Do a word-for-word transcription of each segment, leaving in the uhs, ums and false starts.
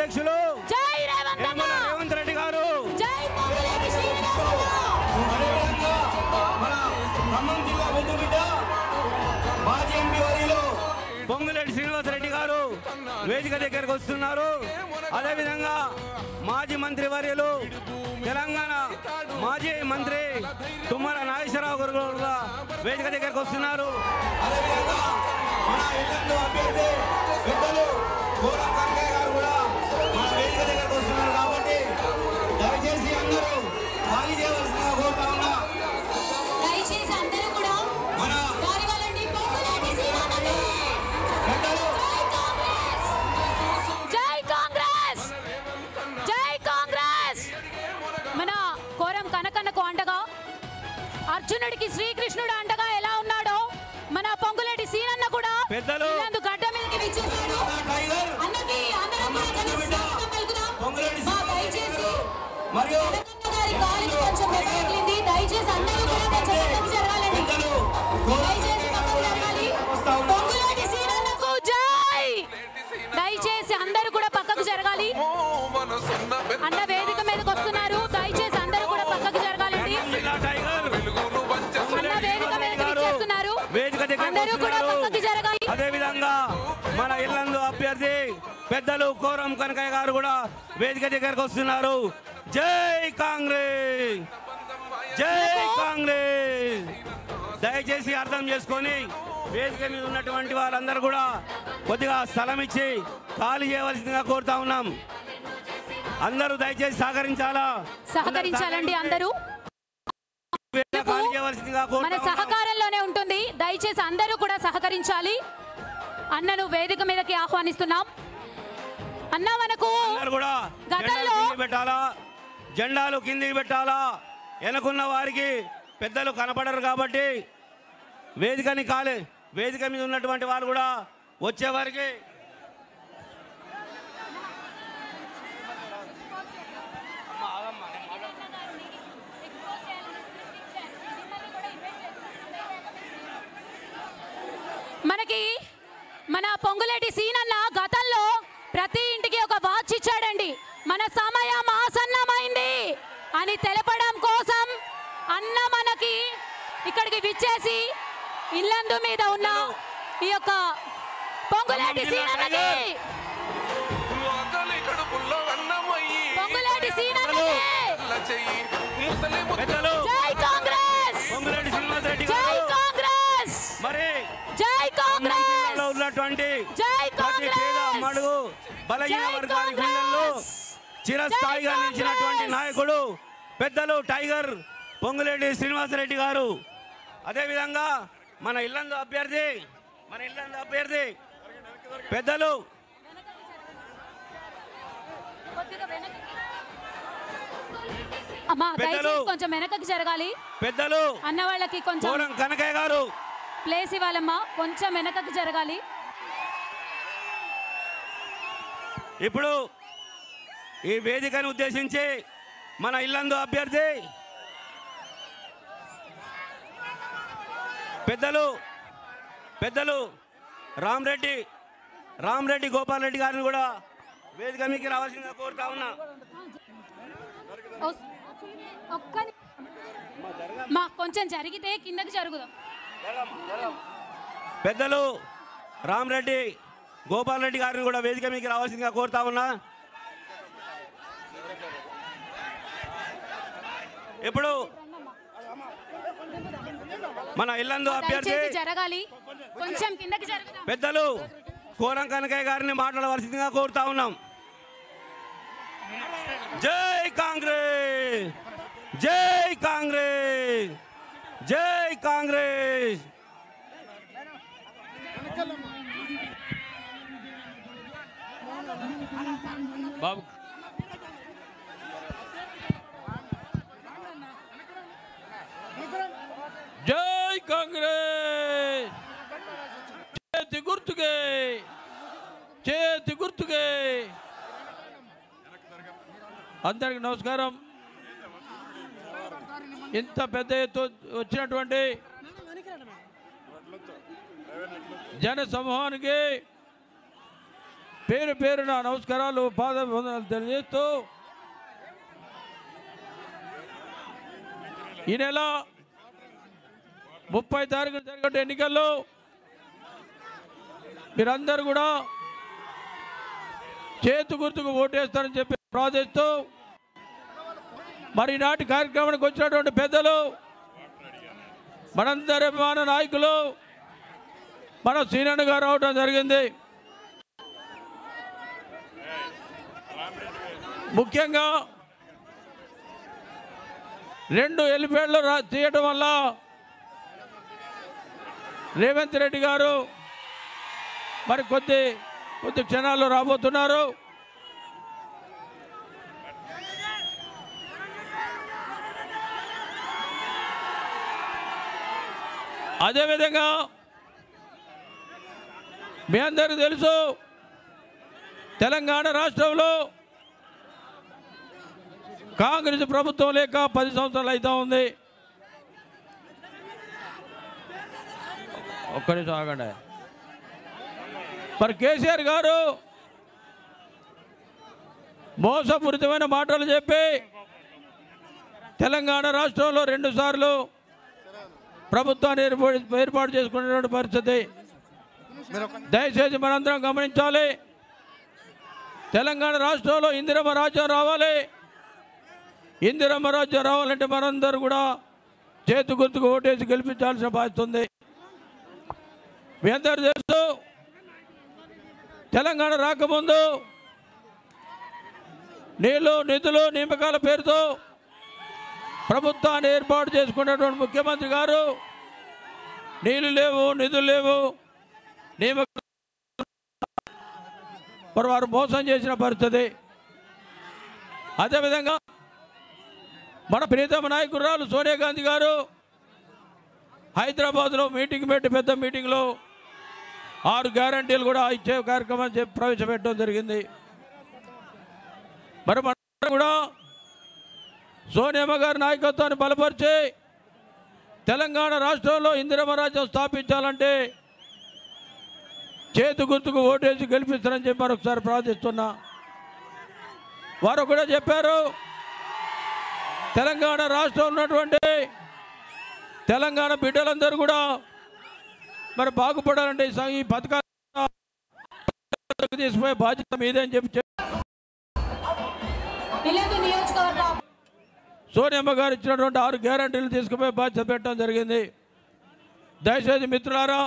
అధ్యక్షులు రేవంత్ రెడ్డి గారు, పొంగులేటి శ్రీనివాసరెడ్డి గారు వేదిక దగ్గరకు వస్తున్నారు. అదేవిధంగా మాజీ మంత్రి వర్యులు తెలంగాణ మాజీ మంత్రి తుమ్మల నాగేశ్వరరావు గారు కూడా వేదిక దగ్గరకు వస్తున్నారు. అదేవిధంగా మన ఇల్లు అభ్యర్థి పెద్దలు గోరం కనకయ్య గారు కూడా మన వేదిక దగ్గరకు వస్తున్నారు. కాబట్టి దయచేసి అందరూ ఖాళీ చేయవలసిందిగా కోరుతా ఉన్నా. దయచేసి అందరూ కూడా మన దారివాలండి పొంగులేటి శ్రీనివాసరెడ్డి పెద్దలు జై కాంగ్రెస్ జై కాంగ్రెస్. మన కోరం కనకన్నకు అండగా అర్జునుడికి శ్రీకృష్ణుడు అండగా ఎలా ఉన్నాడో మన పొంగులేటి సీనన్న కూడా పెద్దలు గడ్డ మీదకి విచ్చేశాడు. అన్నకి అందరం కూడా స్వాగతం పలుకుదాం. మా దయచేసి మరియు గారి కాలికి కొంచెం తగిలింది. దయచేసి అందరూ కూడా కొంచెం పక్కకు జరగాలండి. దయచేసి పక్కకు జరగాలి. పొంగులేటి సీనన్నకు జై. దయచేసి అందరూ కూడా పక్కకు జరగాలి. అన్న వేదిక మీదకి వస్తున్నారు. దయచేసి అందరూ కూడా పక్కకు జరగాలండి. అన్న వేదిక మీదకి విచ్చేస్తున్నారు. అందరూ కూడా పక్కకి జరగాలి. అదే విధంగా మన ఇల్లందు అభ్యర్థి పెద్దలు కోరం కనకయ్య గారు కూడా వేదిక దగ్గరకు వస్తున్నారు. జై కాంగ్రెస్ జై కాంగ్రెస్. దయచేసి అర్థం చేసుకొని వేదిక మీద ఉన్నటువంటి వారందరూ కూడా కొద్దిగా స్థలం ఇచ్చి ఖాళీ చేయవలసిందిగా కోరుతా ఉన్నాం. అందరూ దయచేసి సహకరించాలా సహకరించాలండి. అందరూ మన సహకారంలోనే ఉంటుంది. దయచేసి అందరూ కూడా సహకరించాలి. అన్నను వేదిక మీదకి ఆహ్వానిస్తున్నాం. అన్న మనకు గతంలో పెట్టాలా, జెండాలు కిందికి పెట్టాలా. వెనుకున్న వారికి పెద్దలు కనపడరు కాబట్టి వేదికని కాలే వేదిక మీద ఉన్నటువంటి వారు కూడా వచ్చే వారికి మనకి మన పొంగులేటి సీనన్న గతంలో ప్రతి ఇంటికి ఒక వాచ్ ఇచ్చాడండి. మన సమయం ఆసన్నమైంది అని తెలపడం కోసం అన్న మనకి ఇక్కడికి విచ్చేసి ఇల్లందు మీద ఉన్న ఈ యొక్క పొంగులేటి సీనన్నకి పొంగులేటి సీనన్నకి జై కాంగ్రెస్ జై కాంగ్రెస్ మరి జై కాంగ్రెస్ ఉన్నటువంటి జై ప్రతి పేద మడుగు బలహీన వర్గాల గుండెల్లో చిరస్థాయిగా నిలిచినటువంటి నాయకుడు పెద్దలు టైగర్ పొంగులేటి శ్రీనివాసరెడ్డి గారు. అదేవిధంగా మన ఇల్లందు అభ్యర్థి మన ఇల్లందు అభ్యర్థి పెద్దలు అమ్మా దయచేసి కొంచెం వెనకకి జరగాలి. పెద్దలు అన్న వాళ్ళకి కొంచెం కోరం కనకయ్య గారు ప్లేస్ ఇవ్వాలమ్మా. కొంచెం వెనకకి జరగాలి. ఇప్పుడు ఈ వేదికను ఉద్దేశించి మన ఇల్లందు అభ్యర్థి పెద్దలు పెద్దలు రామరెడ్డి రామరెడ్డి గోపాల్ రెడ్డి గారిని కూడా వేదిక మీకు రావాల్సిందిగా కోరుతా ఉన్నా. మా కొంచెం జరిగితే కిందకి జరుగుదాం. పెద్దలు రామరెడ్డి గోపాల్ రెడ్డి గారిని కూడా వేదిక మీకు రావాల్సిందిగా కోరుతా ఉన్నా. ఇప్పుడు మన ఇల్లందు అభ్యర్థి జరగాలి. కొంచెం కిందకి జరుగుదాం. పెద్దలు కోరం కనకయ్య గారిని మాట్లాడవలసిందిగా కోరుతా ఉన్నాం. జై కాంగ్రెస్ జై కాంగ్రెస్ జై కాంగ్రెస్. బాబు జై కాంగ్రెస్ చేతి గుర్తుకే చేతి గుర్తుకే. అందరికి నమస్కారం. ఇంత పెద్ద ఎత్తు వచ్చినటువంటి జన సమూహానికి పేరు పేరున నమస్కారాలు పాదాభివందనాలు తెలియజేస్తూ ఈ నెల ముప్పై తారీఖు జరిగే ఎన్నికల్లో మీరందరూ కూడా చేతు గుర్తుకు ఓటేస్తారని చెప్పి ప్రార్థిస్తూ మరి నాటి కార్యక్రమానికి వచ్చినటువంటి పెద్దలు మనందరి అభిమాన నాయకులు మన సీనన్న గారు రావడం జరిగింది. ముఖ్యంగా రెండు ఎలిపేళ్లు తీయటం వల్ల రేవంత్ రెడ్డి గారు మరి కొద్ది కొద్ది క్షణాల్లో రాబోతున్నారు. అదేవిధంగా మీ అందరికీ తెలుసు తెలంగాణ రాష్ట్రంలో కాంగ్రెస్ ప్రభుత్వం లేక పది సంవత్సరాలు అవుతా ఉంది. ఒక్క నిమిషం ఆగండి. మరి కేసీఆర్ గారు మోసపూరితమైన మాటలు చెప్పి తెలంగాణ రాష్ట్రంలో రెండు సార్లు ప్రభుత్వాన్ని ఏర్పాటు ఏర్పాటు చేసుకునేటువంటి పరిస్థితి. దయచేసి మనందరం గమనించాలి. తెలంగాణ రాష్ట్రంలో ఇందిరమ్మ రాజ్యం రావాలి. ఇందిరమ్మ రాజ్యం రావాలంటే మనందరూ కూడా చేతు గుర్తుకు ఓటేసి గెలిపించాల్సిన బాధ్యత ఉంది. మీ అందరూ తెలుసు తెలంగాణ రాకముందు నీళ్లు నిధులు నియామకాల పేరుతో ప్రభుత్వాన్ని ఏర్పాటు చేసుకున్నటువంటి ముఖ్యమంత్రి గారు నీళ్లు లేవు నిధులు లేవు నియామక మరి వారు మోసం చేసిన పరిస్థితి. అదేవిధంగా మన ప్రియతమ నాయకురాలు సోనియా గాంధీ గారు హైదరాబాద్లో మీటింగ్ పెట్టి పెద్ద మీటింగ్లో ఆరు గ్యారంటీలు కూడా ఇచ్చే కార్యక్రమం చెప్పి ప్రవేశపెట్టడం జరిగింది. మరి మన కూడా సోనియమ్మ గారి నాయకత్వాన్ని బలపరిచి తెలంగాణ రాష్ట్రంలో ఇందిరమ్మ రాజ్యం స్థాపించాలంటే చేతు గుర్తుకు ఓటేసి గెలిపిస్తారని చెప్పి మరొకసారి ప్రార్థిస్తున్నా. వారు కూడా చెప్పారు తెలంగాణ రాష్ట్రంలో ఉన్నటువంటి తెలంగాణ బిడ్డలందరూ కూడా మరి బాగుపడాలంటే ఈ పథకాలు తీసుకుపోయే బాధ్యత మీదే అని చెప్పి సోనియమ్మ గారు ఇచ్చినటువంటి ఆరు గ్యారంటీలు తీసుకుపోయే బాధ్యత పెట్టడం జరిగింది. దయచేసి మిత్రులారా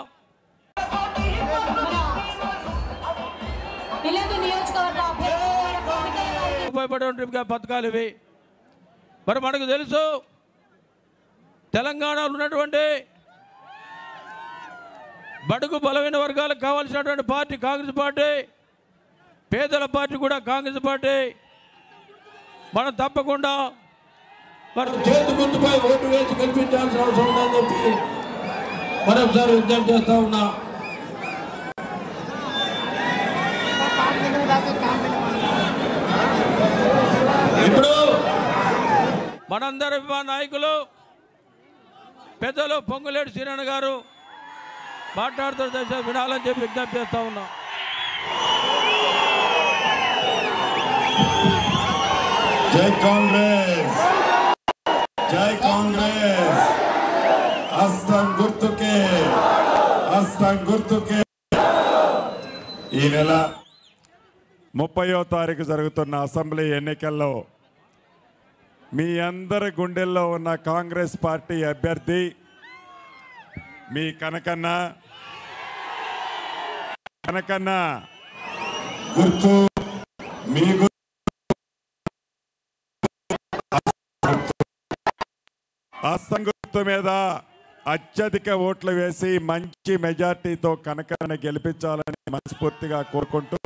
ఉపయోగపడే పథకాలు ఇవి. మరి మనకు తెలుసు తెలంగాణలో ఉన్నటువంటి బడుగు బలమైన వర్గాలకు కావాల్సినటువంటి పార్టీ కాంగ్రెస్ పార్టీ, పేదల పార్టీ కూడా కాంగ్రెస్ పార్టీ. మనం తప్పకుండా మరి చేతు గుర్తుపై ఓటు వేసి గెలిపించాల్సిన అవసరం ఉందని చెప్పి మరొకసారి విజ్ఞప్తి చేస్తా ఉన్నా. ఇప్పుడు మనందరి నాయకులు పెద్దలు పొంగులేటి శ్రీరణ గారు మాట్లాడుతున్న దశ వినాలని చెప్పి విజ్ఞప్తి చేస్తా ఉన్నా. జై కాంగ్రెస్, జై కాంగ్రెస్, హస్తం గుర్తుకే, హస్తం గుర్తుకే. ఈ నెల ముప్పయో తారీఖు జరుగుతున్న అసెంబ్లీ ఎన్నికల్లో మీ అందరి గుండెల్లో ఉన్న కాంగ్రెస్ పార్టీ అభ్యర్థి మీ కనకన్న కనకన్న గుర్తు మీ హస్తం గుర్తు మీద అత్యధిక ఓట్లు వేసి మంచి మెజార్టీతో కనకన్న గెలిపించాలని మనస్ఫూర్తిగా కోరుకుంటూ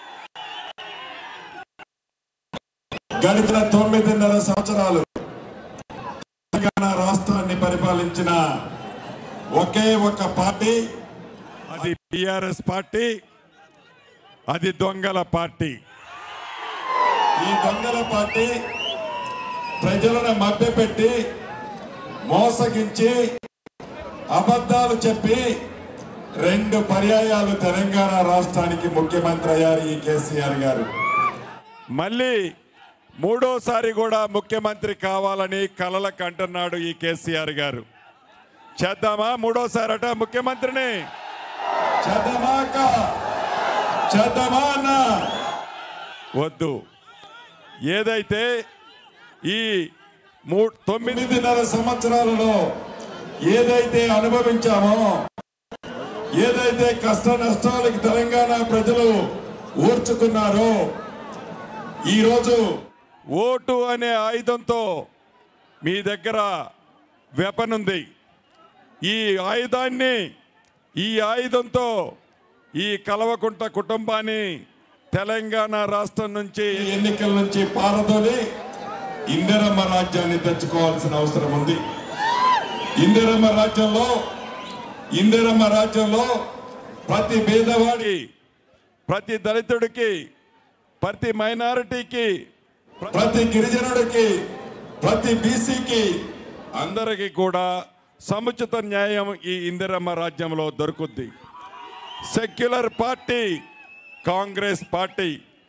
గడిచిన తొమ్మిదిన్నర సంవత్సరాలు తెలంగాణ రాష్ట్రాన్ని పరిపాలించిన ఒకే ఒక పార్టీ, అది టిఆర్ఎస్ పార్టీ, అది దొంగల పార్టీ. ఈ దొంగల పార్టీ ప్రజలను మభ్యపెట్టి మోసగించి అబద్ధాలు చెప్పి రెండు పర్యాయాలు తెలంగాణ రాష్ట్రానికి ముఖ్యమంత్రి అయ్యారు ఈ కేసీఆర్ గారు. మళ్ళీ మూడోసారి కూడా ముఖ్యమంత్రి కావాలని కలల కంటున్నాడు ఈ కేసీఆర్ గారు. చేద్దామా మూడోసారట ముఖ్యమంత్రిని? చేద్దామా చేద్దామా అన్న? వద్దు. ఏదైతే ఈ మూ తొమ్మిదిన్నర సంవత్సరాలలో ఏదైతే అనుభవించామో, ఏదైతే కష్ట నష్టాలకి తెలంగాణ ప్రజలు ఓర్చుకున్నారో, ఈరోజు ఓటు అనే ఆయుధంతో మీ దగ్గర వెపన్ ఉంది. ఈ ఆయుధాన్ని ఈ ఆయుధంతో ఈ కల్వకుంట్ల కుటుంబాన్ని తెలంగాణ రాష్ట్రం నుంచి, ఎన్నికల నుంచి పారదోలి ఇందిరమ్మ రాజ్యాన్ని తెచ్చుకోవాల్సిన అవసరం ఉంది. ఇందిరమ్మ రాజ్యంలో ఇందిరమ్మ రాజ్యంలో ప్రతి పేదవాడి, ప్రతి దళితుడికి, ప్రతి మైనారిటీకి, ప్రతి గిరిజనుడికి, ప్రతి బీసీకి అందరికీ కూడా సముచిత న్యాయం ఈ ఇందిరమ్మ రాజ్యంలో దొరుకుద్ది. Secular party Congress party,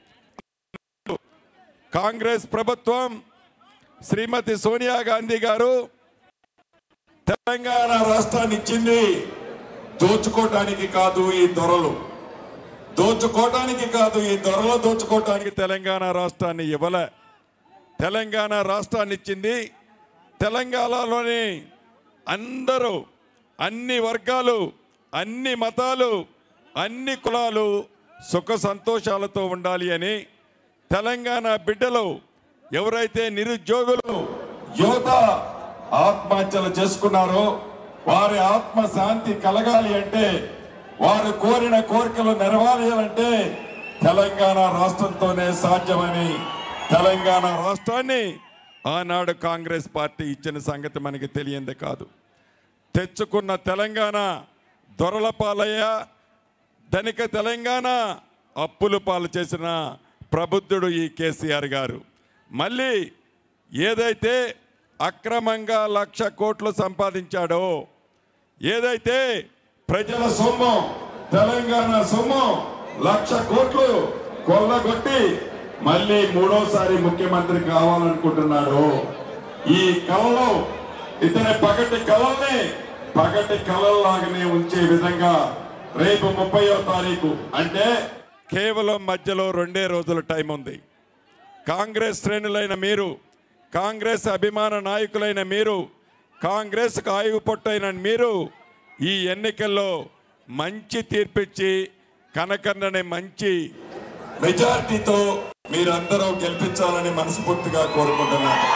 Congress ప్రభుత్వం శ్రీమతి సోనియా గాంధీ గారు తెలంగాణ రాష్ట్రాన్ని ఇచ్చింది దోచుకోవటానికి కాదు. ఈ దొరలు దోచుకోవటానికి కాదు, ఈ దొరలు దోచుకోవటానికి తెలంగాణ రాష్ట్రాన్ని ఇవ్వలే. తెలంగాణ రాష్ట్రాన్ని ఇచ్చింది తెలంగాణలోని అందరూ, అన్ని వర్గాలు, అన్ని మతాలు, అన్ని కులాలు సుఖ సంతోషాలతో ఉండాలి అని, తెలంగాణ బిడ్డలు ఎవరైతే నిరుద్యోగులు, యువత ఆత్మహత్యలు చేసుకున్నారో వారి ఆత్మ శాంతి కలగాలి అంటే, వారు కోరిన కోరికలు నెరవేరాలంటే తెలంగాణ రాష్ట్రంతోనే సాధ్యమని, తెలంగాణ రాష్ట్రాన్ని ఆనాడు కాంగ్రెస్ పార్టీ ఇచ్చిన సంగతి మనకి తెలియందే కాదు. తెచ్చుకున్న తెలంగాణ దొరల పాలయ్య, ధనిక తెలంగాణ అప్పులు పాలు చేసిన ప్రబుద్ధుడు ఈ కేసీఆర్ గారు. మళ్ళీ ఏదైతే అక్రమంగా లక్ష కోట్లు సంపాదించాడో, ఏదైతే ప్రజల సొమ్ము, తెలంగాణ సొమ్ము లక్ష కోట్లు కొల్లగొట్టి మళ్ళీ మూడోసారి ముఖ్యమంత్రి కావాలనుకుంటున్నాడు. ఈ కళలో ఇతని పగటి కళల్ని పగటి కళల్లాగానే ఉంచే విధంగా రేపు ముప్పయో తారీఖు అంటే కేవలం మధ్యలో రెండే రోజుల టైం ఉంది. కాంగ్రెస్ శ్రేణులైన మీరు, కాంగ్రెస్ అభిమాన నాయకులైన మీరు, కాంగ్రెస్కు ఆయువు పొట్టైన మీరు ఈ ఎన్నికల్లో మంచి తీర్పిచ్చి కనకన్నని మంచి మెజార్టీతో మీరందరూ గెలిపించాలని మనస్ఫూర్తిగా కోరుకుంటున్నాను.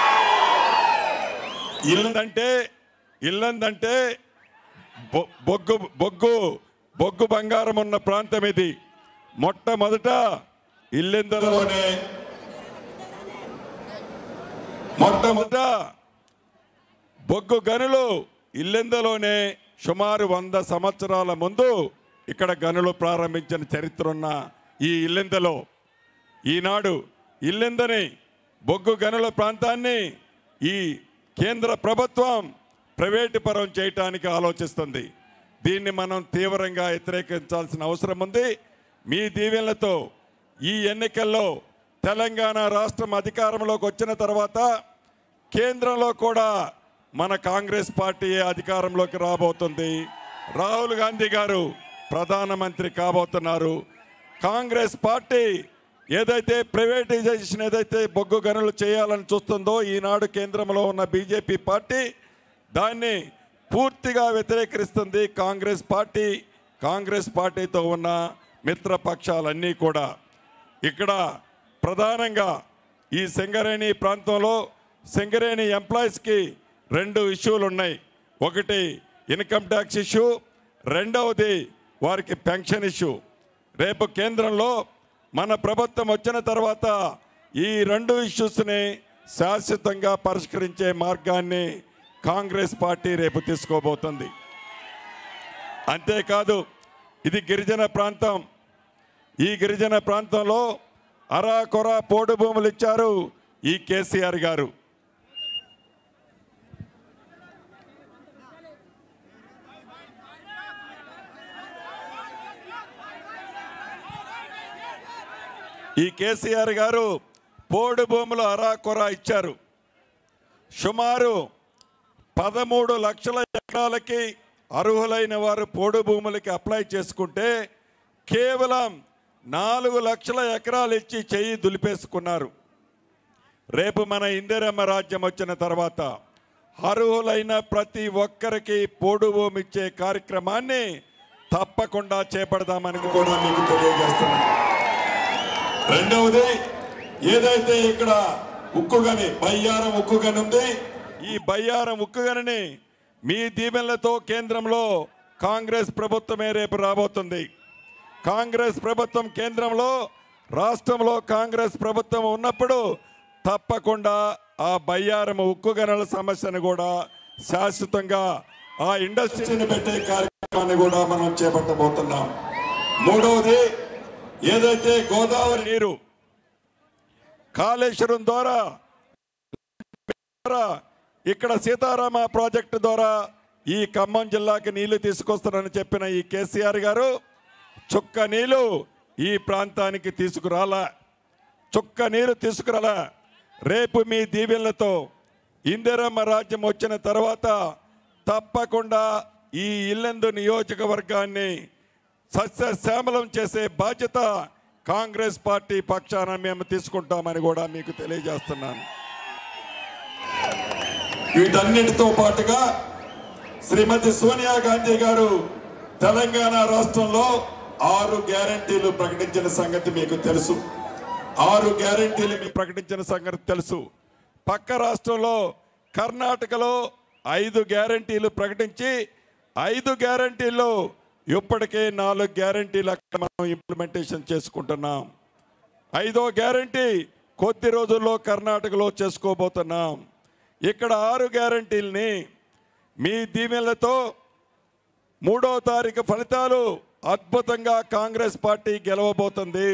ఇల్లందంటే ఇల్లందంటే బొగ్గు బొగ్గు బొగ్గు బంగారం ఉన్న ప్రాంతం ఇది. మొట్టమొదట ఇల్లెందలోనే మొట్టమొదట బొగ్గు గనులు ఇల్లెందలోనే సుమారు వంద సంవత్సరాల ముందు ఇక్కడ గనులు ప్రారంభించిన చరిత్ర ఉన్న ఈ ఇల్లెందలో ఈనాడు ఇల్లెందని బొగ్గు గనుల ప్రాంతాన్ని ఈ కేంద్ర ప్రభుత్వం ప్రైవేటు పరం చేయటానికి ఆలోచిస్తుంది. దీన్ని మనం తీవ్రంగా వ్యతిరేకించాల్సిన అవసరం ఉంది. మీ దీవెనలతో ఈ ఎన్నికల్లో తెలంగాణ రాష్ట్రం అధికారంలోకి వచ్చిన తర్వాత కేంద్రంలో కూడా మన కాంగ్రెస్ పార్టీ అధికారంలోకి రాబోతుంది. రాహుల్ గాంధీ గారు ప్రధానమంత్రి కాబోతున్నారు. కాంగ్రెస్ పార్టీ ఏదైతే ప్రైవేటైజేషన్ ఏదైతే బొగ్గు గనులు చేయాలని చూస్తుందో ఈనాడు కేంద్రంలో ఉన్న బీజేపీ పార్టీ దాన్ని పూర్తిగా వ్యతిరేకిస్తుంది. కాంగ్రెస్ పార్టీ, కాంగ్రెస్ పార్టీతో ఉన్న మిత్రపక్షాలన్నీ కూడా ఇక్కడ ప్రధానంగా ఈ సింగరేణి ప్రాంతంలో సింగరేణి ఎంప్లాయీస్కి రెండు ఇష్యూలు ఉన్నాయి. ఒకటి ఇన్కమ్ ట్యాక్స్ ఇష్యూ, రెండవది వారికి పెన్షన్ ఇష్యూ. రేపు కేంద్రంలో మన ప్రభుత్వం వచ్చిన తర్వాత ఈ రెండు ఇష్యూస్ని శాశ్వతంగా పరిష్కరించే మార్గాన్ని కాంగ్రెస్ పార్టీ రేపు తీసుకోబోతుంది. అంతేకాదు ఇది గిరిజన ప్రాంతం. ఈ గిరిజన ప్రాంతంలో అరా కొరా పోడు భూములు ఇచ్చారు ఈ కేసీఆర్ గారు. ఈ కేసీఆర్ గారు పోడు భూములు అరాకొరా ఇచ్చారు. సుమారు పదమూడు లక్షల ఎకరాలకి అర్హులైన వారు పోడు భూములకి అప్లై చేసుకుంటే కేవలం నాలుగు లక్షల ఎకరాలు ఇచ్చి చెయ్యి దులిపేసుకున్నారు. రేపు మన ఇందిరమ్మ రాజ్యం వచ్చిన తర్వాత అర్హులైన ప్రతి ఒక్కరికి పోడు భూమి ఇచ్చే కార్యక్రమాన్ని తప్పకుండా చేపడదామని కూడా మీకు తెలియజేస్తున్నాను. రెండవది, ఏదైతే ఇక్కడ ఉక్కుగని బయ్యారం ఉక్కుగని ఉంది, ఈ బయ్యారం ఉక్కుగనిని మీ దీవెనలతో కేంద్రంలో కాంగ్రెస్ ప్రభుత్వమే రేపు రాబోతుంది. కాంగ్రెస్ ప్రభుత్వం కేంద్రంలో, రాష్ట్రంలో కాంగ్రెస్ ప్రభుత్వం ఉన్నప్పుడు తప్పకుండా ఆ బయ్యారం ఉక్కు గనుల సమస్యను కూడా శాశ్వతంగా ఆ ఇండస్ట్రీని పెట్టే కార్యక్రమాన్ని కూడా మనం చేపట్టబోతున్నాం. మూడవది, ఏదైతే గోదావరి నీరు కాళేశ్వరం ద్వారా ఇక్కడ సీతారామ ప్రాజెక్టు ద్వారా ఈ ఖమ్మం జిల్లాకి నీళ్లు తీసుకొస్తారని చెప్పిన ఈ కేసీఆర్ గారు చుక్క నీళ్లు ఈ ప్రాంతానికి తీసుకురాలా, చుక్క నీరు తీసుకురాలా. రేపు మీ దీవెనలతో ఇందిరమ్మ రాజ్యం వచ్చిన తర్వాత తప్పకుండా ఈ ఇల్లందు నియోజకవర్గాన్ని సస్యశ్యామలం చేసే బాధ్యత కాంగ్రెస్ పార్టీ పక్షాన మేము తీసుకుంటామని కూడా మీకు తెలియజేస్తున్నాను. వీటన్నిటితో పాటుగా శ్రీమతి సోనియా గాంధీ గారు తెలంగాణ రాష్ట్రంలో ఆరు గ్యారంటీలు ప్రకటించిన సంగతి మీకు తెలుసు. ఆరు గ్యారంటీలు మీకు ప్రకటించిన సంగతి తెలుసు. పక్క రాష్ట్రంలో కర్ణాటకలో ఐదు గ్యారంటీలు ప్రకటించి ఐదు గ్యారంటీల్లో ఇప్పటికే నాలుగు గ్యారంటీలు అక్కడ మనం ఇంప్లిమెంటేషన్ చేసుకుంటున్నాం. ఐదో గ్యారంటీ కొద్ది రోజుల్లో కర్ణాటకలో చేసుకోబోతున్నాం. ఇక్కడ ఆరు గ్యారంటీల్ని మీ దీవెనలతో మూడో తారీఖు ఫలితాలు అద్భుతంగా కాంగ్రెస్ పార్టీ గెలవబోతుంది.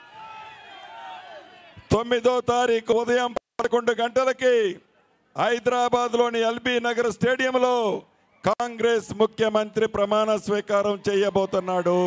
తొమ్మిదో తారీఖు ఉదయం పదకొండు గంటలకి హైదరాబాద్లోని ఎల్బీ నగర్ స్టేడియంలో కాంగ్రెస్ ముఖ్యమంత్రి ప్రమాణ స్వీకారం చేయబోతున్నాడు.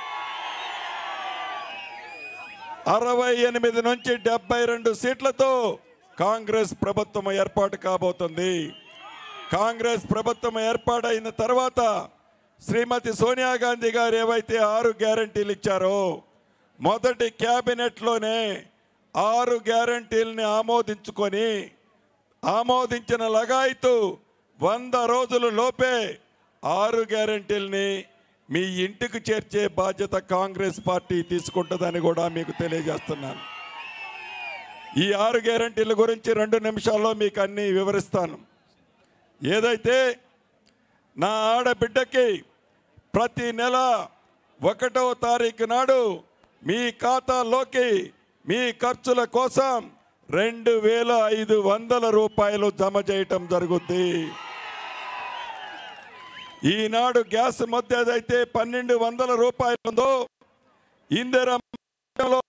అరవై ఎనిమిది నుంచి డెబ్బై రెండు సీట్లతో కాంగ్రెస్ ప్రభుత్వం ఏర్పాటు కాబోతుంది. కాంగ్రెస్ ప్రభుత్వం ఏర్పాటైన తర్వాత శ్రీమతి సోనియా గాంధీ గారు ఏవైతే ఆరు గ్యారంటీలు ఇచ్చారో మొదటి క్యాబినెట్లోనే ఆరు గ్యారంటీలని ఆమోదించుకొని ఆమోదించిన లగాయతు వంద రోజుల లోపే ఆరు గ్యారంటీలని మీ ఇంటికి చేర్చే బాధ్యత కాంగ్రెస్ పార్టీ తీసుకుంటుందని కూడా మీకు తెలియజేస్తున్నాను. ఈ ఆరు గ్యారంటీల గురించి రెండు నిమిషాల్లో మీకు అన్ని వివరిస్తాను. ఏదైతే నా ఆడబిడ్డకి ప్రతి నెల ఒకటో తారీఖు నాడు మీ ఖాతాలోకి మీ ఖర్చుల కోసం రెండు వేల ఐదు వందల రూపాయలు జమ చేయటం జరుగుద్ది. ఈనాడు గ్యాస్ మధ్య ఏదైతే పన్నెండు వందల రూపాయలు ఉందో ఇందిరమ్మ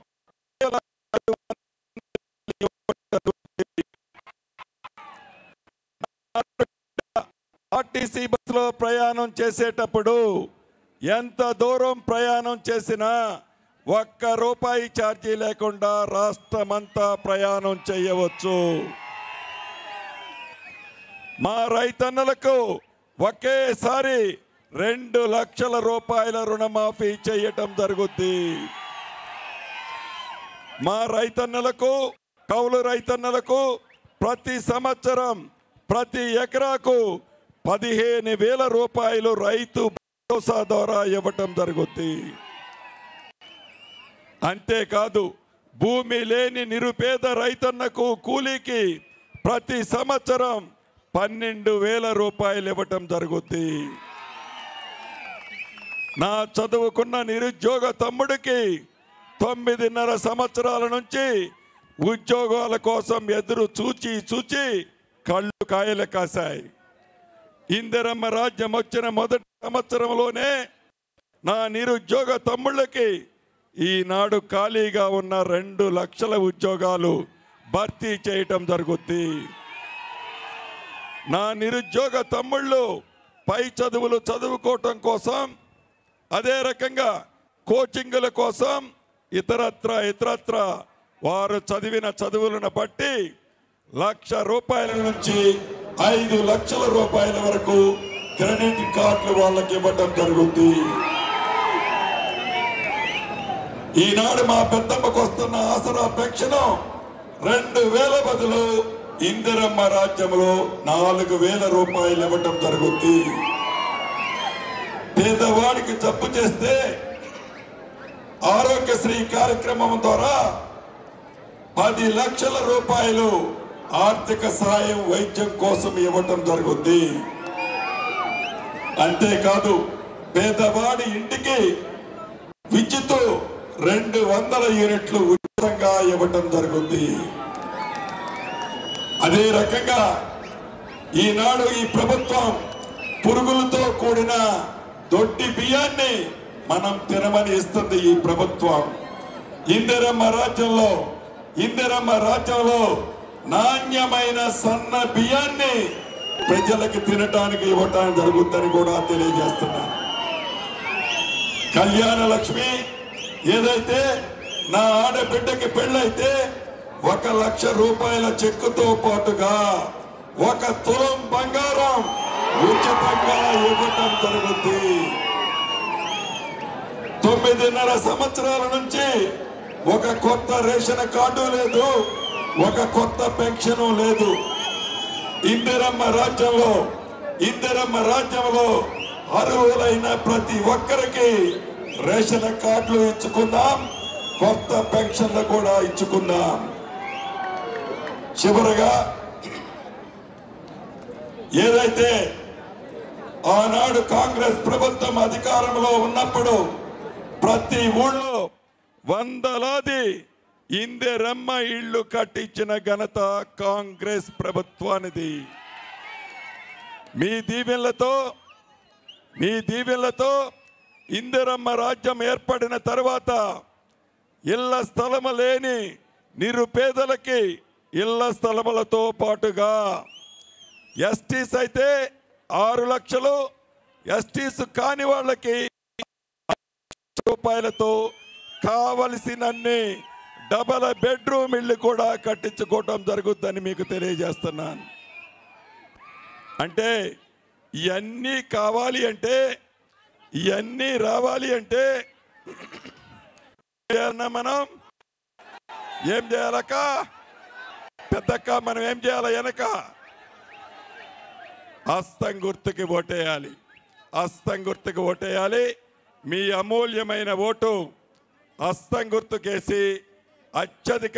ఆర్టీసీ బస్సులో ప్రయాణం చేసేటప్పుడు ఎంత దూరం ప్రయాణం చేసినా ఒక్క రూపాయి ఛార్జీ లేకుండా రాష్ట్రమంతా ప్రయాణం చేయవచ్చు. మా రైతన్నలకు ఒకేసారి రెండు లక్షల రూపాయల రుణమాఫీ చేయటం జరుగుద్ది. మా రైతన్నలకు కౌలు రైతన్నలకు ప్రతి సంవత్సరం ప్రతి ఎకరాకు పదిహేను వేల రూపాయలు రైతు భరోసా ద్వారా ఇవ్వటం జరుగుద్ది. అంతేకాదు భూమి లేని నిరుపేద రైతన్నకు కూలీకి ప్రతి సంవత్సరం పన్నెండు వేల రూపాయలు ఇవ్వటం జరుగుద్ది. నా చదువుకున్న నిరుద్యోగ తమ్ముడికి తొమ్మిదిన్నర సంవత్సరాల నుంచి ఉద్యోగాల కోసం ఎదురు చూచి చూచి కళ్ళు కాయలు కాశాయి. ఇందిరమ్మ రాజ్యం వచ్చిన మొదటి సంవత్సరంలోనే నా నిరుద్యోగ తమ్ముళ్ళకి ఈనాడు ఖాళీగా ఉన్న రెండు లక్షల ఉద్యోగాలు భర్తీ చేయటం జరుగుద్ది. నా నిరుద్యోగ తమ్ముళ్ళు పై చదువులు చదువుకోవటం కోసం అదే రకంగా కోచింగుల కోసం ఇతరత్ర ఇతరత్ర వారు చదివిన చదువులను బట్టి లక్ష రూపాయల నుంచి ఐదు లక్షల రూపాయల వరకు క్రెడిట్ కార్డులు వాళ్ళకి ఇవ్వటం జరుగుతుంది. ఈనాడు మా పెద్దమ్మకు వస్తున్న ఆసరా పెన్షన్ రెండు వేల బదులు ఇందిరమ్మ రాజ్యంలో నాలుగు వేల రూపాయలు ఇవ్వటం జరుగుతుంది. పేదవాడికి జబ్బు చేస్తే ఆరోగ్యశ్రీ కార్యక్రమం ద్వారా పది లక్షల రూపాయలు ఆర్థిక సాయం వైద్యం కోసం ఇవ్వటం జరుగుతుంది. అంతేకాదు పేదవాడి ఇంటికి విద్యుత్ రెండు వందల యూనిట్లు ఉచితంగా ఇవ్వటం జరుగుతుంది. అదే రకంగా ఈనాడు ఈ ప్రభుత్వం పురుగులతో కూడిన దొడ్డి బియ్యాన్ని మనం తినమని ఇస్తుంది ఈ ప్రభుత్వం. ఇందిరమ్మ రాజ్యంలో ఇందిరమ్మ రాజ్యంలో నాణ్యమైన సన్న బియ్యాన్ని ప్రజలకు తినటానికి ఇవ్వటానికి జరుగుతుందని కూడా తెలియజేస్తున్నా. కళ్యాణ లక్ష్మి ఏదైతే నా ఆడబిడ్డకి పెళ్ళైతే ఒక లక్ష రూపాయల చెక్కుతో పాటుగా ఒక తులం బంగారం ఉచితంగా ఇవ్వటం జరుగుతుంది. తొమ్మిదిన్నర సంవత్సరాల నుంచి ఒక కొత్త రేషన్ కార్డు లేదు, ఒక కొత్త పెన్షన్ లేదు. ఇందిరమ్మ రాజ్యంలో ఇందిరమ్మ రాజ్యంలో అర్హులైన ప్రతి ఒక్కరికి రేషన్ కార్డులు ఇచ్చుకుందాం, కొత్త పెన్షన్లు కూడా ఇచ్చుకుందాం. చివరగా ఏదైతే ఆనాడు కాంగ్రెస్ ప్రభుత్వం అధికారంలో ఉన్నప్పుడు ప్రతి ఊళ్ళో వందలాది ఇందిరమ్మ ఇళ్లు కట్టించిన ఘనత కాంగ్రెస్ ప్రభుత్వానిది. మీ దీవెనలతో మీ దీవెనలతో ఇందిరమ్మ రాజ్యం ఏర్పడిన తర్వాత ఇళ్ల స్థలము లేని నిరుపేదలకి ఇళ్ల స్థలములతో పాటుగా ఎస్టీస్ అయితే ఆరు లక్షలు, ఎస్టీస్ కాని వాళ్ళకి రూపాయలతో కావలసినన్ని డబల్ బెడ్రూమ్ ఇళ్ళు కూడా కట్టించుకోవటం జరుగుతుందని మీకు తెలియజేస్తున్నాను. అంటే ఇవన్నీ కావాలి అంటే ఇవన్నీ రావాలి అంటే మనం ఏం చేయాలక్క పెద్దక్క మనం ఏం చేయాలి? వెనక హస్తం గుర్తుకి ఓటేయాలి, హస్తం గుర్తుకి ఓటేయాలి. మీ అమూల్యమైన ఓటు హస్తం గుర్తుకేసి అత్యధిక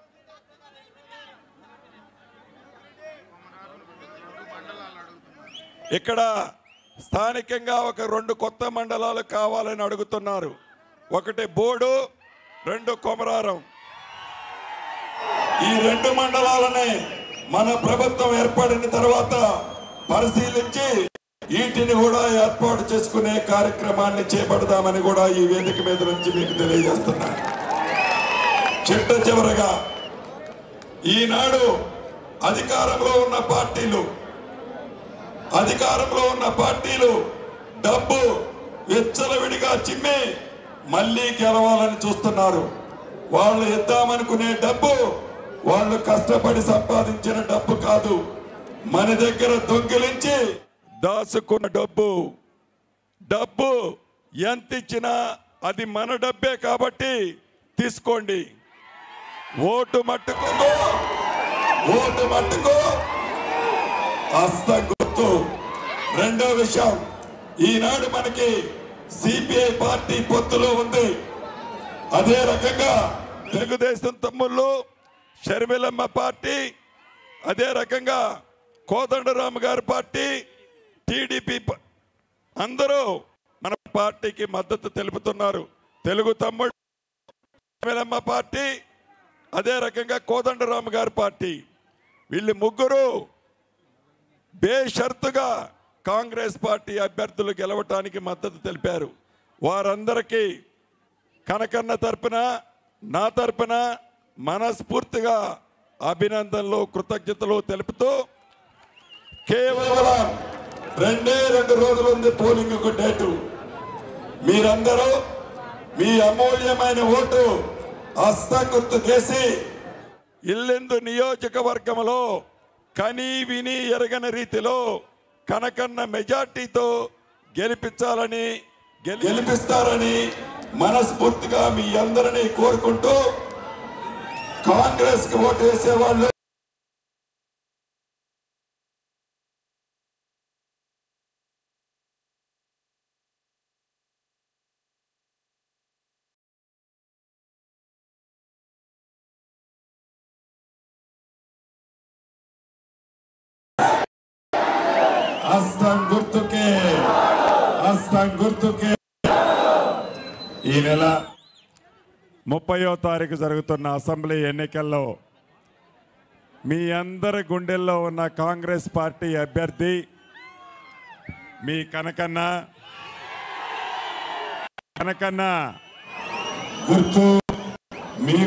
ఇక్కడ స్థానికంగా ఒక రెండు కొత్త మండలాలు కావాలని అడుగుతున్నారు. ఒకటి బోడు, రెండు కొమరారం. ఈ రెండు మండలాలని మన ప్రభుత్వం ఏర్పడిన తర్వాత పరిశీలించి వీటిని కూడా ఏర్పాటు చేసుకునే కార్యక్రమాన్ని చేపడదామని కూడా ఈ వేదిక మీద నుంచి మీకు తెలియజేస్తున్నా. చిట్ట చివరగా ఈనాడు అధికారంలో ఉన్న పార్టీలు అధికారంలో ఉన్న పార్టీలు డబ్బు విచ్చలవిడిగా చిమ్మి మళ్ళీ గెలవాలని చూస్తున్నారు. వాళ్ళు ఇద్దామనుకునే డబ్బు వాళ్ళు కష్టపడి సంపాదించిన డబ్బు కాదు, మన దగ్గర దొంగిలించి దాచుకున్న డబ్బు. డబ్బు ఎంత ఇచ్చినా అది మన డబ్బే కాబట్టి తీసుకోండి. ఓటు మట్టుకో ఓటు మట్టుకో హస్తం గుర్తు. రెండో విషయం, ఈనాడు మనకి సిపిఐ పార్టీ పొత్తులో ఉంది. అదే రకంగా తెలుగుదేశం తమ్ముళ్ళు, షర్మిలమ్మ పార్టీ, అదే రకంగా కోదండరామ్ గారి పార్టీ, టీడీపీ అందరూ మన పార్టీకి మద్దతు తెలుపుతున్నారు. తెలుగు తమ్ముడు షర్మిలమ్మ పార్టీ, అదే రకంగా కోదండరామ్ గారి పార్టీ, వీళ్ళు ముగ్గురు బేషరతుగా కాంగ్రెస్ పార్టీ అభ్యర్థులు గెలవటానికి మద్దతు తెలిపారు. వారందరికీ కనకన్న తరపున, నా తరపున మనస్ఫూర్తిగా అభినందనలు, కృతజ్ఞతలు తెలుపుతూ కేవలం రెండే రెండు రోజులు ఉంది పోలింగ్ డేటు. మీరందరూ మీ అమూల్యమైన ఓటు హస్తం గుర్తుకేసి ఇల్లెందు నియోజకవర్గంలో కని విని ఎరగని రీతిలో కనకన్న మెజార్టీతో గెలిపించాలని గెలిపిస్తారని మనస్ఫూర్తిగా మీ అందరినీ కోరుకుంటూ కాంగ్రెస్ కి ఓటు వేసేవాళ్ళు హస్తం గుర్తుకే హస్తం గుర్తుకే ఈ నెల ముప్పయో తారీఖు జరుగుతున్న అసెంబ్లీ ఎన్నికల్లో మీ అందరి గుండెల్లో ఉన్న కాంగ్రెస్ పార్టీ అభ్యర్థి మీ కనకన్న కనకన్న గుర్తు మీ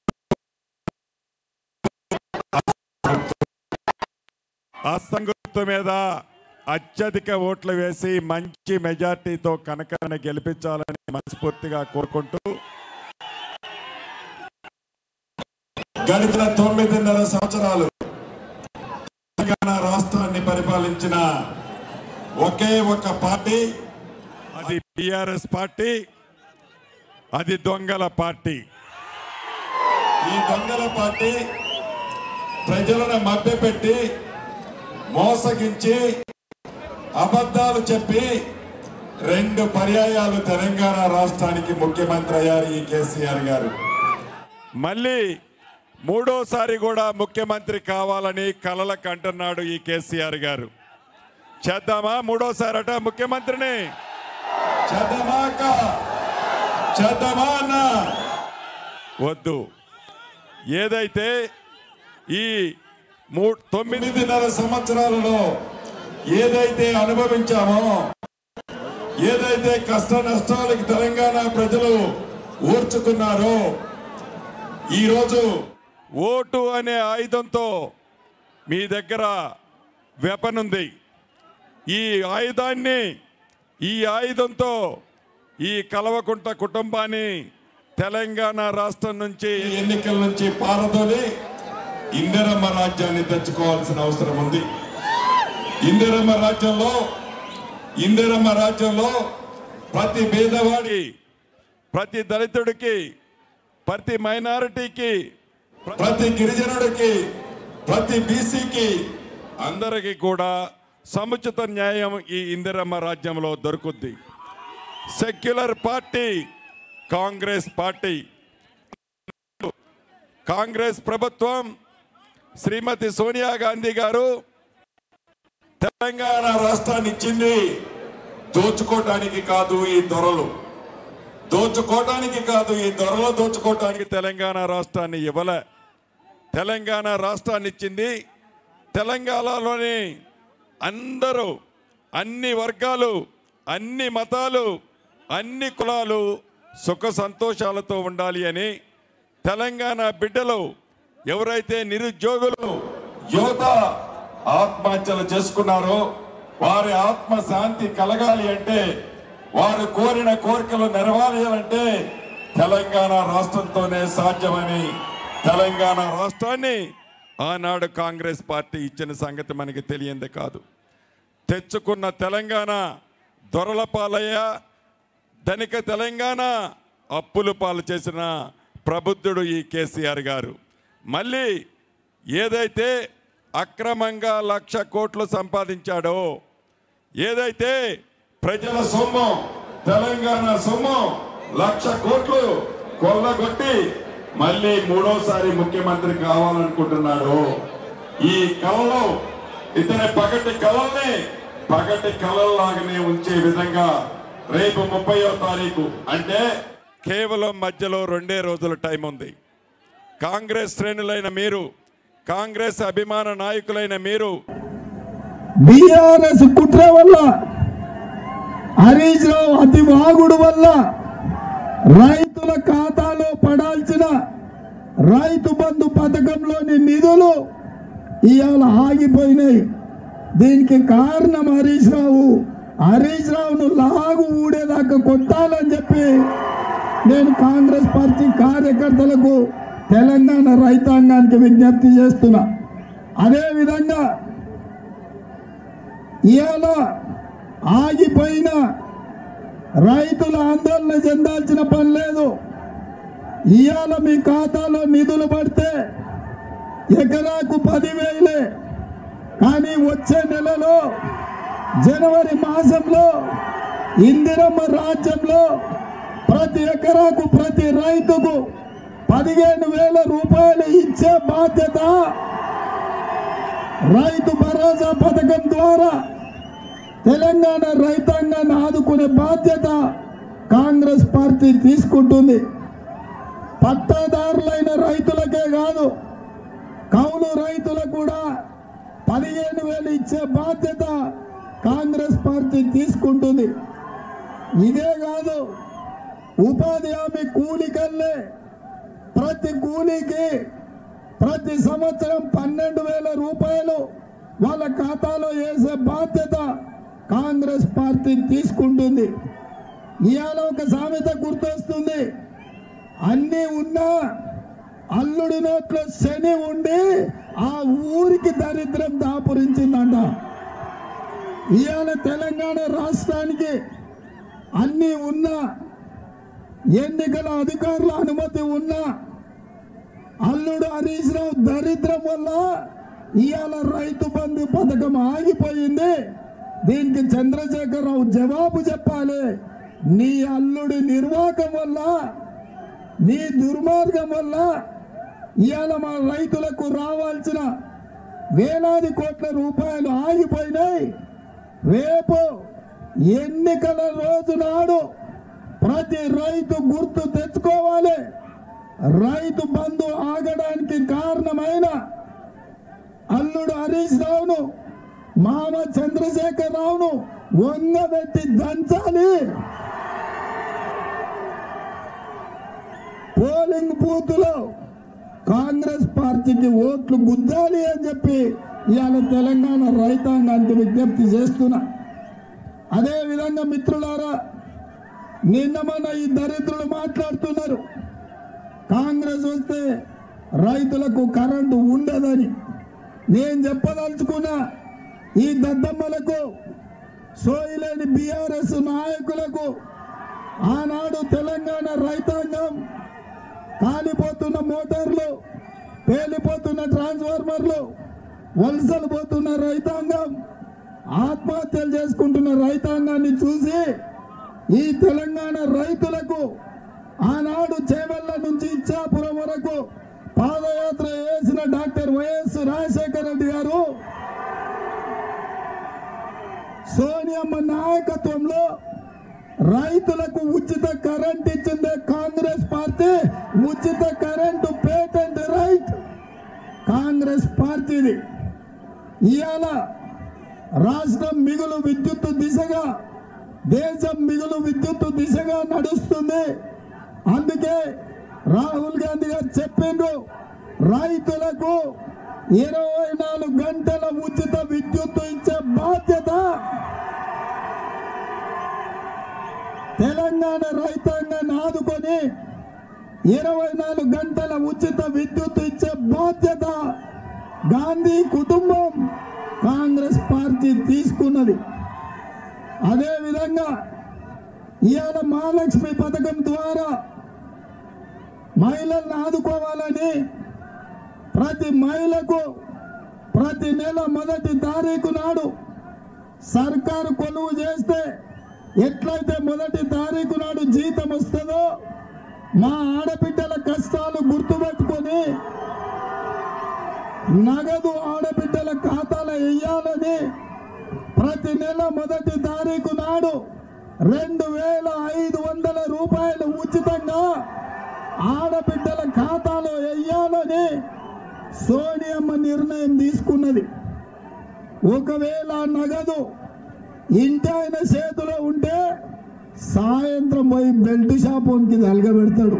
హస్తం గుర్తు మీద అత్యధిక ఓట్లు వేసి మంచి మెజార్టీతో కనకన్న గెలిపించాలని మనస్ఫూర్తిగా కోరుకుంటూ గడిచిన తొమ్మిదిన్నర సంవత్సరాలు తెలంగాణ రాష్ట్రాన్ని పరిపాలించిన ఒకే ఒక పార్టీ అది టిఆర్ఎస్ పార్టీ, అది దొంగల పార్టీ. ఈ దొంగల పార్టీ ప్రజలను మభ్యపెట్టి మోసగించి అబద్ధాలు చెప్పి రెండు పర్యాయాలు తెలంగాణ రాష్ట్రానికి ముఖ్యమంత్రి అయ్యారు ఈ కేసీఆర్ గారు. మళ్ళీ మూడోసారి కూడా ముఖ్యమంత్రి కావాలని కలలకు అంటున్నాడు ఈ కేసీఆర్ గారు. చేద్దామా మూడోసారి అట ముఖ్యమంత్రిని? చేద్దామా అక్క? చేద్దామా అన్న? వద్దు. ఏదైతే ఈ మూ తొమ్మిదిన్నర సంవత్సరాలలో ఏదైతే అనుభవించామో, ఏదైతే కష్ట నష్టాలకి తెలంగాణ ప్రజలు ఓర్చుకున్నారో, ఈరోజు ఓటు అనే ఆయుధంతో మీ దగ్గర వెపన్ ఉంది. ఈ ఆయుధాన్ని ఈ ఆయుధంతో ఈ కల్వకుంట్ల కుటుంబాన్ని తెలంగాణ రాష్ట్రం నుంచి ఎన్నికల నుంచి పారదోలి ఇందిరమ్మ రాజ్యాన్ని తెచ్చుకోవాల్సిన అవసరం ఉంది. ఇందిరమ్మ రాజ్యంలో ఇందిరమ్మ రాజ్యంలో ప్రతి పేదవాడి, ప్రతి దళితుడికి, ప్రతి మైనారిటీకి, ప్రతి గిరిజనుడికి, ప్రతి బీసీకి అందరికీ కూడా సముచిత న్యాయం ఈ ఇందిరమ్మ రాజ్యంలో దొరుకుద్ది. Secular party Congress party. Congress ప్రభుత్వం శ్రీమతి సోనియా గాంధీ గారు తెలంగాణ రాష్ట్రాన్ని ఇచ్చింది దోచుకోవటానికి కాదు. ఈ దొరలు దోచుకోవటానికి కాదు, ఈ దొరలు దోచుకోవటానికి తెలంగాణ రాష్ట్రాన్ని ఇవ్వలే. తెలంగాణ రాష్ట్రాన్ని ఇచ్చింది తెలంగాణలోని అందరూ, అన్ని వర్గాలు, అన్ని మతాలు, అన్ని కులాలు సుఖ సంతోషాలతో ఉండాలి అని, తెలంగాణ బిడ్డలు ఎవరైతే నిరుద్యోగులు యువత ఆత్మహత్యలు చేసుకున్నారో వారి ఆత్మ శాంతి కలగాలి అంటే, వారు కోరిన కోరికలు నెరవేరాలంటే తెలంగాణ రాష్ట్రంతోనే సాధ్యమని తెలంగాణ రాష్ట్రాన్ని ఆనాడు కాంగ్రెస్ పార్టీ ఇచ్చిన సంగతి మనకి తెలియంది కాదు. తెచ్చుకున్న తెలంగాణ దొరల పాలయ్య, ధనిక తెలంగాణ అప్పుల పాలు చేసిన ప్రబుద్ధుడు ఈ కేసీఆర్ గారు. మళ్ళీ ఏదైతే అక్రమంగా లక్ష కోట్లు సంపాదించాడో, ఏదైతే ప్రజల సొమ్ము, తెలంగాణ సొమ్ము లక్ష కోట్లు కొల్లగొట్టి మళ్ళీ మూడోసారి ముఖ్యమంత్రి కావాలనుకుంటున్నాడు. ఈ కళలో ఇతని పగటి కళల్ని పగటి కళల్లాగానే ఉంచే విధంగా రేపు ముప్పయో తారీఖు అంటే కేవలం మధ్యలో రెండే రోజుల టైం ఉంది. కాంగ్రెస్ శ్రేణులైన మీరు, కాంగ్రెస్ అభిమాన నాయకులైన మీరు బీఆర్ఎస్ కుట్ర వల్ల, హరీష్ రావు అతి వాగుడు వల్ల రైతుల ఖాతాలో పడాల్సిన రైతు బంధు పథకంలోని నిధులు ఇవాళ ఆగిపోయినాయి. దీనికి కారణం హరీష్ రావు. హరీష్ రావును లాగు ఊడేదాకా కొట్టాలని చెప్పి నేను కాంగ్రెస్ పార్టీ కార్యకర్తలకు తెలంగాణ రైతాంగానికి విజ్ఞప్తి చేస్తున్నా. అదేవిధంగా ఇవాళ ఆగిపోయిన రైతుల ఆందోళన చెందాల్సిన పని లేదు. ఇవాళ మీ ఖాతాలో నిధులు పడితే ఎకరాకు పదివేలే, కానీ వచ్చే నెలలో జనవరి మాసంలో ఇందిరమ్మ రాజ్యంలో ప్రతి ఎకరాకు ప్రతి రైతుకు పదిహేను వేల రూపాయలు ఇచ్చే బాధ్యత రైతు భరోసా పథకం ద్వారా తెలంగాణ రైతాంగాన్ని ఆదుకునే బాధ్యత కాంగ్రెస్ పార్టీ తీసుకుంటుంది. పట్టాదారులైన రైతులకే కాదు, కౌలు రైతులకు కూడా పదిహేను వేలు ఇచ్చే బాధ్యత కాంగ్రెస్ పార్టీ తీసుకుంటుంది. ఇదే కాదు, ఉపాధి హామీ కూలికల్లే ప్రతి కూలీకి ప్రతి సంవత్సరం పన్నెండు వేల రూపాయలు వాళ్ళ ఖాతాలో వేసే బాధ్యత కాంగ్రెస్ పార్టీ తీసుకుంటుంది. ఇవాళ ఒక సామెత గుర్తొస్తుంది, అన్నీ ఉన్నా అల్లుడి నోట్లో శని ఉండి ఆ ఊరికి దరిద్రం దాపురించిందంట. ఇవాళ తెలంగాణ రాష్ట్రానికి అన్నీ ఉన్నా, ఎన్నికల అధికారుల అనుమతి ఉన్నా, అల్లుడు హరీష్ రావు దరిద్రం వల్ల ఇవాళ రైతు బంధు పథకం ఆగిపోయింది. దీనికి చంద్రశేఖరరావు జవాబు చెప్పాలి. నీ అల్లుడి నిర్వాహకం వల్ల, నీ దుర్మార్గం వల్ల ఇవాళ మా రైతులకు రావాల్సిన వేలాది కోట్ల రూపాయలు ఆగిపోయినాయి. రేపు ఎన్నికల రోజు నాడు ప్రతి రైతు గుర్తు తెచ్చుకోవాలి. రైతు బంధు ఆగడానికి కారణమైన అల్లుడు హరీష్ రావును, మామ చంద్రశేఖర్ రావును వంగబెట్టి దంచాలి. పోలింగ్ బూత్ లో కాంగ్రెస్ పార్టీకి ఓట్లు గుద్దాలి అని చెప్పి ఇవాళ తెలంగాణ రైతాంగానికి విజ్ఞప్తి చేస్తున్నా. అదే విధంగా మిత్రులారా, నిన్న మన ఈ దరిద్రులు మాట్లాడుతున్నారు, కాంగ్రెస్ వస్తే రైతులకు కరెంటు ఉండదని. నేను చెప్పదలుచుకున్నా, ఈ దద్దమ్మలకు, సోయిలేని బీఆర్ఎస్ నాయకులకు ఆనాడు తెలంగాణ రైతాంగం కాలిపోతున్న మోటార్లు, పేలిపోతున్న ట్రాన్స్ఫార్మర్లు, వలసలు పోతున్న రైతాంగం, ఆత్మహత్యలు చేసుకుంటున్న రైతాంగాన్ని చూసి ఈ తెలంగాణ రైతులకు ఆనాడు చేవెళ్ల నుంచి ఇచ్చాపురం వరకు పాదయాత్ర చేసిన డాక్టర్ వైఎస్ రాజశేఖర రెడ్డి గారు సోనియమ్మ నాయకత్వంలో రైతులకు ఉచిత కరెంట్ ఇచ్చిందే కాంగ్రెస్ పార్టీ. ఉచిత కరెంటు పేటెంట్ రైట్ కాంగ్రెస్ పార్టీది. ఇవాళ రాష్ట్రం మిగులు విద్యుత్ దిశగా, దేశం మిగులు విద్యుత్ దిశగా నడుస్తుంది. అందుకే రాహుల్ గాంధీ గారు చెప్పిండ్రు, రైతులకు ఇరవై నాలుగు గంటల ఉచిత విద్యుత్ ఇచ్చే బాధ్యత తెలంగాణ రైతాంగాన్ని ఆదుకొని ఇరవై నాలుగు గంటల ఉచిత విద్యుత్ ఇచ్చే బాధ్యత గాంధీ కుటుంబం, కాంగ్రెస్ పార్టీ తీసుకున్నది. అదేవిధంగా ఇవాళ మహాలక్ష్మి పథకం ద్వారా మహిళలను ఆదుకోవాలని ప్రతి మహిళకు ప్రతి నెల మొదటి తారీఖు నాడు సర్కారు కొలువు చేస్తే ఎట్లయితే మొదటి తారీఖు నాడు జీతం వస్తుందో మా ఆడబిడ్డల కష్టాలు గుర్తుపెట్టుకొని నగదు ఆడబిడ్డల ఖాతాలో వేయాలని ప్రతి నెల మొదటి తారీఖు నాడు రెండు వేల ఐదు వందల రూపాయలు ఉచితంగా ఆడబిడ్డల ఖాతాలో వేయాలని సోనియమ్మ నిర్ణయం తీసుకున్నది. ఒకవేళ నగదు ఇంటి ఆయన చేతిలో ఉంటే సాయంత్రం పోయి బెల్ట్ షాపుకి తలగబెడతాడు.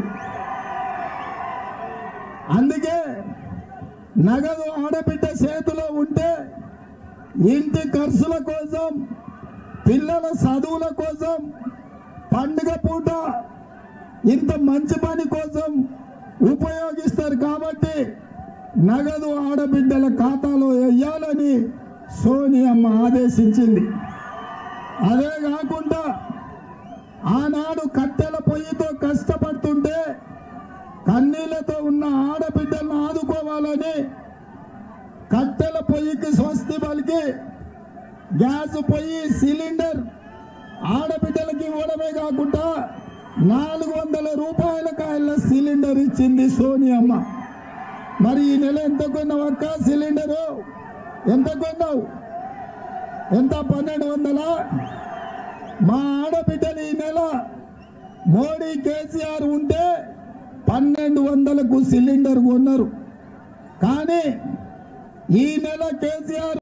అందుకే నగదు ఆడబిడ్డ చేతిలో ఉంటే ఇంటి ఖర్చుల కోసం, పిల్లల చదువుల కోసం, పండుగ పూట ఇంత మంచి పని కోసం ఉపయోగిస్తారు కాబట్టి నగదు ఆడబిడ్డల ఖాతాలో వేయాలని సోనియమ్మ ఆదేశించింది. అదే కాకుండా ఆనాడు కట్టెల పొయ్యితో కష్టపడుతుంటే కన్నీళ్లతో ఉన్న ఆడబిడ్డలను ఆదుకోవాలని కట్టెల పొయ్యికి స్వస్తి పలికి గ్యాస్ పొయ్యి సిలిండర్ ఆడబిడ్డలకి ఇవ్వడమే కాకుండా నాలుగు వందల రూపాయల కాయల సిలిండర్ ఇచ్చింది సోనియమ్మ. మరి ఈ నెల ఎంత కొన్నావు అక్క సిలిండరు? ఎంత కొన్నావు? ఎంత? పన్నెండు వందల. మా ఆడబిడ్డలు ఈ నెల మోడీ కేసీఆర్ ఉంటే పన్నెండు వందలకు సిలిండర్ కొన్నారు. కానీ ఈ నెల కేసీఆర్